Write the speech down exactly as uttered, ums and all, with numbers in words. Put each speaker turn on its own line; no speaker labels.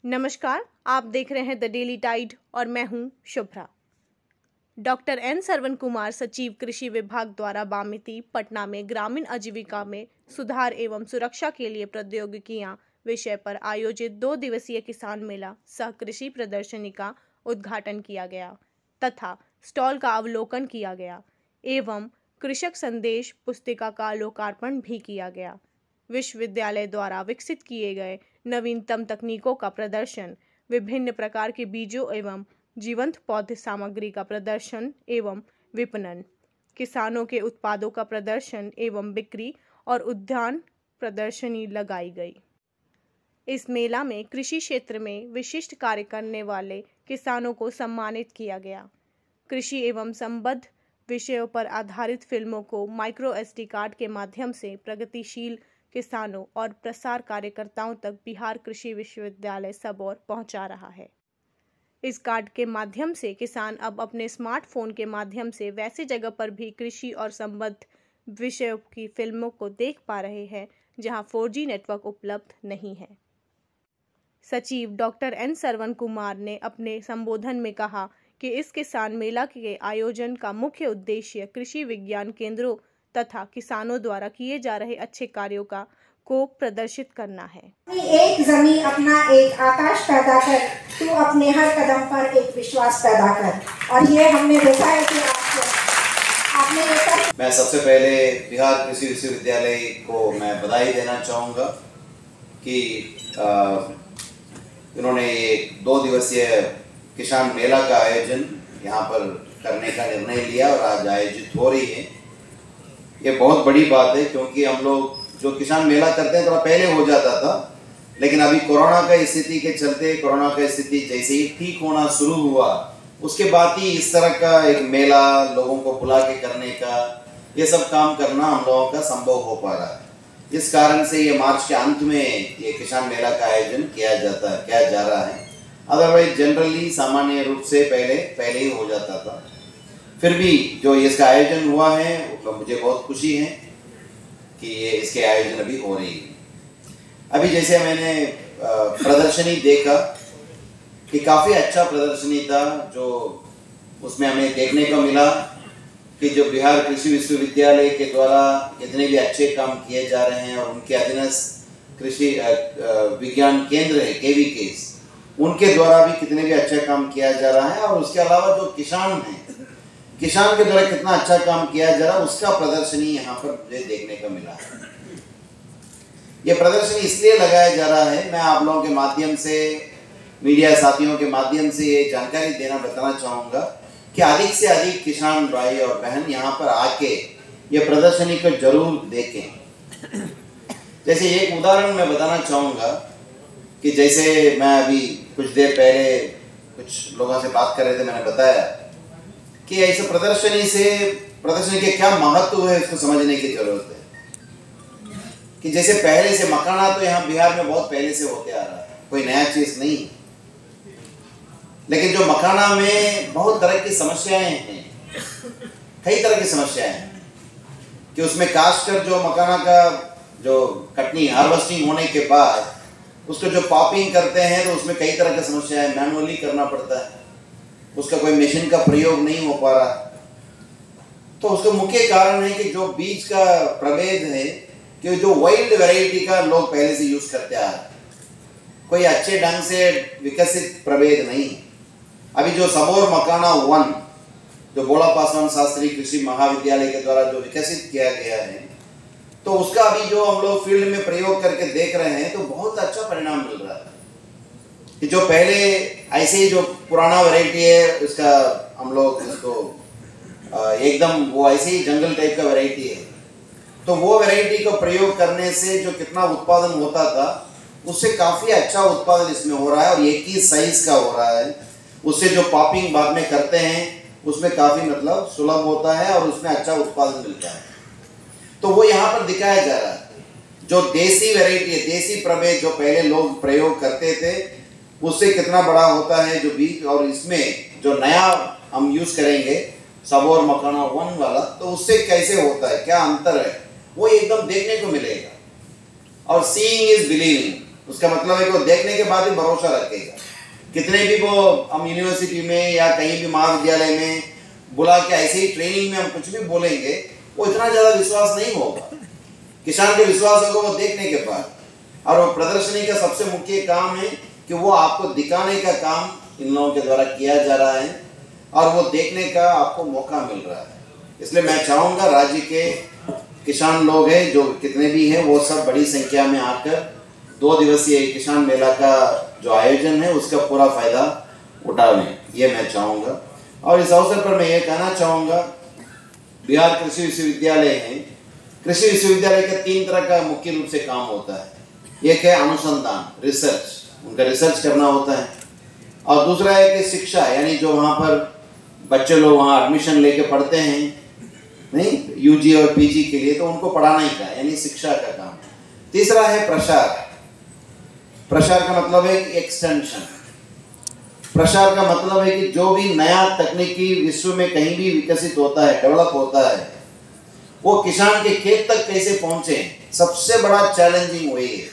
नमस्कार, आप देख रहे हैं द डेली टाइड और मैं हूं शुभ्रा। डॉक्टर एन सरवन कुमार, सचिव कृषि विभाग द्वारा बामिती, पटना में ग्रामीण आजीविका में सुधार एवं सुरक्षा के लिए प्रौद्योगिकियां विषय पर आयोजित दो दिवसीय किसान मेला सह कृषि प्रदर्शनी का उद्घाटन किया गया तथा स्टॉल का अवलोकन किया गया एवं कृषक संदेश पुस्तिका का लोकार्पण भी किया गया। विश्वविद्यालय द्वारा विकसित किए गए नवीनतम तकनीकों का प्रदर्शन, विभिन्न प्रकार के बीजों एवं जीवंत पौधे सामग्री का प्रदर्शन एवं विपणन, किसानों के उत्पादों का प्रदर्शन एवं बिक्री और उद्यान प्रदर्शनी लगाई गई। इस मेला में कृषि क्षेत्र में विशिष्ट कार्य करने वाले किसानों को सम्मानित किया गया। कृषि एवं संबद्ध विषयों पर आधारित फिल्मों को माइक्रो एसडी कार्ड के माध्यम से प्रगतिशील किसानों और प्रसार कार्यकर्ताओं तक बिहार कृषि विश्वविद्यालय सबौर पहुंचा रहा है। इस कार्ड के माध्यम से किसान अब अपने स्मार्टफोन के माध्यम से वैसे जगह पर भी कृषि और संबद्ध विषयों की फिल्मों को देख पा रहे हैं जहां फोर जी नेटवर्क उपलब्ध नहीं है। सचिव डॉक्टर एन सरवन कुमार ने अपने संबोधन में कहा कि इस किसान मेला के आयोजन का मुख्य उद्देश्य कृषि विज्ञान केंद्रों तथा किसानों द्वारा किए जा रहे अच्छे कार्यों का को प्रदर्शित करना है।
एक जमीन अपना एक आकाश पैदा कर, तू अपने हर कदम पर एक विश्वास पैदा कर। और ये हमने देखा है कि आपने ये।
मैं सबसे पहले बिहार कृषि विश्वविद्यालय को मैं बधाई देना चाहूँगा कि इन्होंने ये दो दिवसीय किसान मेला का आयोजन यहाँ पर करने का निर्णय लिया और आज आयोजित हो रही है। ये बहुत बड़ी बात है क्योंकि हम लोग जो किसान मेला करते हैं थोड़ा पहले हो जाता था, लेकिन अभी कोरोना का स्थिति के चलते कोरोना का स्थिति जैसे ही ठीक होना शुरू हुआ उसके बाद ही इस तरह का एक मेला लोगों को बुला के करने का ये सब काम करना हम लोगों का संभव हो पा रहा है। इस कारण से ये मार्च के अंत में ये किसान मेला का आयोजन किया जाता है किया जा रहा है। अदरवाइज जनरली सामान्य रूप से पहले पहले ही हो जाता था। फिर भी जो इसका आयोजन हुआ है तो मुझे बहुत खुशी है कि ये इसके आयोजन अभी हो रही है। अभी जैसे मैंने प्रदर्शनी देखा कि काफ़ी अच्छा प्रदर्शनी था, जो उसमें हमें देखने को मिला कि जो बिहार कृषि विश्वविद्यालय के द्वारा जितने भी अच्छे काम किए जा रहे हैं और उनके अधीनस्थ कृषि विज्ञान केंद्र है के वी के, उनके द्वारा भी कितने भी अच्छा काम किया जा रहा है और उसके अलावा जो किसान हैं किसान के द्वारा कितना अच्छा काम किया जा रहा है उसका प्रदर्शनी यहाँ पर मुझे देखने को मिला है। ये प्रदर्शनी इसलिए लगाया जा रहा है, मैं आप लोगों के माध्यम से मीडिया साथियों के माध्यम से ये जानकारी देना बताना चाहूँगा कि अधिक से अधिक किसान भाई और बहन यहाँ पर आके ये प्रदर्शनी को जरूर देखें। जैसे एक उदाहरण मैं बताना चाहूँगा कि जैसे मैं अभी कुछ देर पहले कुछ लोगों से बात कर रहे थे, मैंने बताया कि ऐसे प्रदर्शनी से प्रदर्शनी के क्या महत्व है इसको समझने की जरूरत है। कि जैसे पहले से मखाना तो यहाँ बिहार में बहुत पहले से होते आ रहा है, कोई नया चीज नहीं, लेकिन जो मखाना में बहुत तरह की समस्याएं हैं, कई तरह की समस्याएं हैं कि उसमें खासकर जो मखाना का जो कटनी हार्वेस्टिंग होने के बाद उसको जो पॉपिंग करते हैं तो उसमें कई तरह की समस्याएं, मैनुअली करना पड़ता है, उसका कोई मशीन का प्रयोग नहीं हो पा रहा। तो उसका मुख्य कारण है कि जो बीज का प्रभेद है कि जो वाइल्ड वैरायटी का लोग पहले से यूज करते आ रहे, कोई अच्छे ढंग से विकसित प्रभेद नहीं। अभी जो सबौर मखाना वन जो बोला पासवान शास्त्री कृषि महाविद्यालय के द्वारा जो विकसित किया गया है, तो उसका अभी जो हम लोग फील्ड में प्रयोग करके देख रहे हैं तो बहुत अच्छा परिणाम मिल रहा है। कि जो पहले ऐसे ही जो पुराना वैरायटी है उसका हम लोग इसको एकदम वो ऐसे ही जंगल टाइप का वैरायटी है, तो वो वैरायटी को प्रयोग करने से जो कितना उत्पादन होता था उससे काफ़ी अच्छा उत्पादन इसमें हो रहा है और एक ही साइज का हो रहा है। उससे जो पॉपिंग बाद में करते हैं उसमें काफ़ी मतलब सुलभ होता है और उसमें अच्छा उत्पादन मिलता है। तो वो यहाँ पर दिखाया जा रहा है जो देसी वैरायटी है, देसी प्रभेद जो पहले लोग प्रयोग करते थे उससे कितना बड़ा होता है जो बीज, और इसमें जो नया हम यूज करेंगे सबौर मखाना वन वाला, तो उससे कैसे होता है, क्या अंतर है, वो एकदम देखने को मिलेगा। और सीइंग इज बिलीविंग, उसका मतलब है कि वो देखने के बाद ही भरोसा रखेगा। कितने भी वो हम यूनिवर्सिटी में या कहीं भी महाविद्यालय में बुला के ऐसे ही ट्रेनिंग में हम कुछ भी बोलेंगे, वो इतना ज़्यादा विश्वास नहीं होगा। किसान को विश्वास होगा वो देखने के बाद। और वो प्रदर्शनी का सबसे मुख्य काम है कि वो आपको दिखाने का काम इन लोगों के द्वारा किया जा रहा है और वो देखने का आपको मौका मिल रहा है। इसलिए मैं चाहूँगा राज्य के किसान लोग हैं जो कितने भी हैं वो सब बड़ी संख्या में आकर दो दिवसीय किसान मेला का जो आयोजन है उसका पूरा फायदा उठावें, ये मैं चाहूँगा। और इस अवसर पर मैं ये कहना चाहूँगा, बिहार कृषि विश्वविद्यालय है, कृषि विश्वविद्यालय का तीन तरह का मुख्य रूप से काम होता है। एक है अनुसंधान, रिसर्च, उनका रिसर्च करना होता है। और दूसरा है कि शिक्षा, यानी जो वहाँ पर बच्चे लोग वहाँ एडमिशन लेके पढ़ते हैं नहीं यूजी और पीजी के लिए, तो उनको पढ़ाना ही का यानी शिक्षा का काम। तीसरा है प्रसार। प्रसार का मतलब है एक्सटेंशन। प्रसार का मतलब है कि जो भी नया तकनीकी विश्व में कहीं भी विकसित होता है, डेवलप होता है, वो किसान के खेत तक कैसे पहुंचे। सबसे बड़ा चैलेंजिंग वही है।